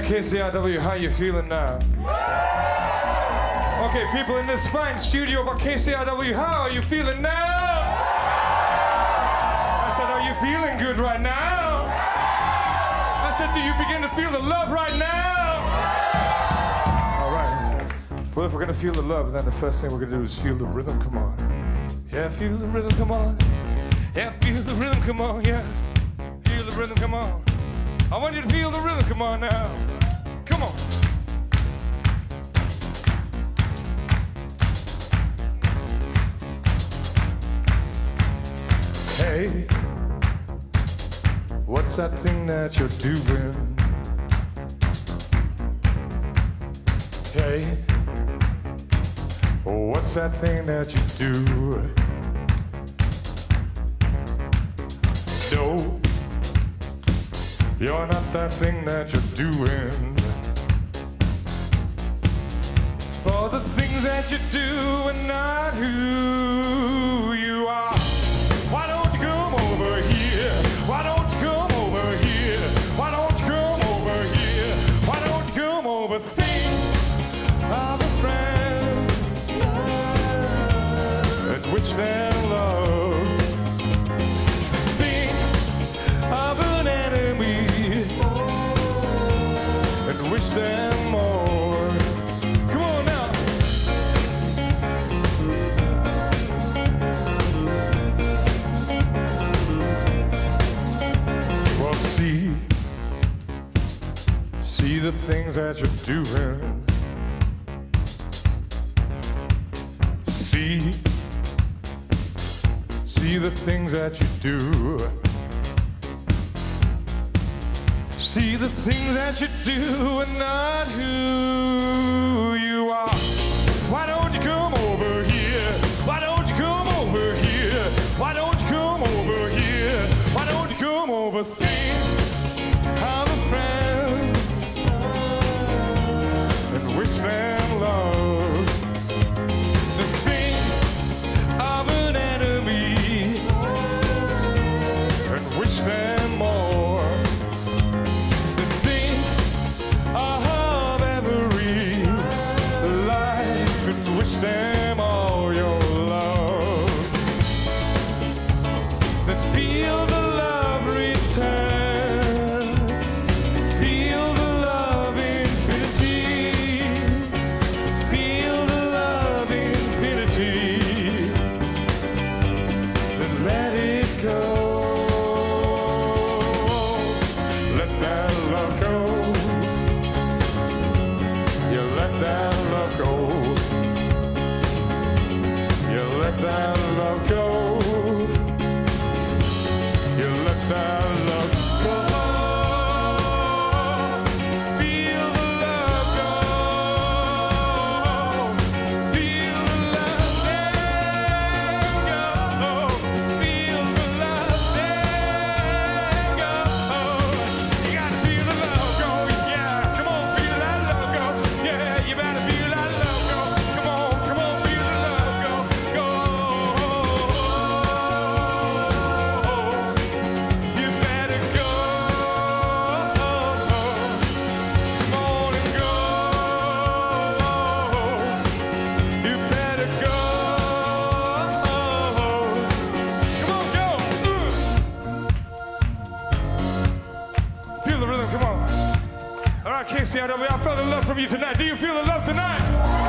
KCRW, how you feeling now? Okay, people in this fine studio of KCRW, how are you feeling now? I said, are you feeling good right now? I said, do you begin to feel the love right now? All right. Well, if we're gonna feel the love, then the first thing we're gonna do is feel the rhythm. Come on. Yeah, feel the rhythm. Come on. Yeah, feel the rhythm. Come on. Yeah, feel the rhythm. Come on. I want you to feel the rhythm. Come on now. Come on. Hey, what's that thing that you're doing? Hey, what's that thing that you do? No, you're not that thing that you're doing. For the things that you do are not who you are. Why don't you come over here? Why don't you come over here? Why don't you come over here? Why don't you come over? Think of a friend and wish them love. Think of an enemy and wish them more. Come on now. Well, see the things that you're doing. See the things that you do. See the things that you do and not who you are. Why don't you come over here? Why don't you come over here? Why don't you come over here? Why don't you come over? Think of a friend and wish them love. Think of an enemy and wish them more. Think of every life and wish them all your love. Then feel the love return. Feel the love infinity. Feel the love infinity. Then let it go. Let that love go. You let that love go. You let that love go. You let that love go. Feel the love go. Feel the love let go. Feel the love let go. You gotta feel the love go. Yeah, come on, feel that love go. Yeah, you better feel that love go. Come on, feel the love go. Go. You better go. Come on and go. You better go. Come on, go. Feel the rhythm, come on. All right, KCRW, I felt the love from you tonight. Do you feel the love tonight?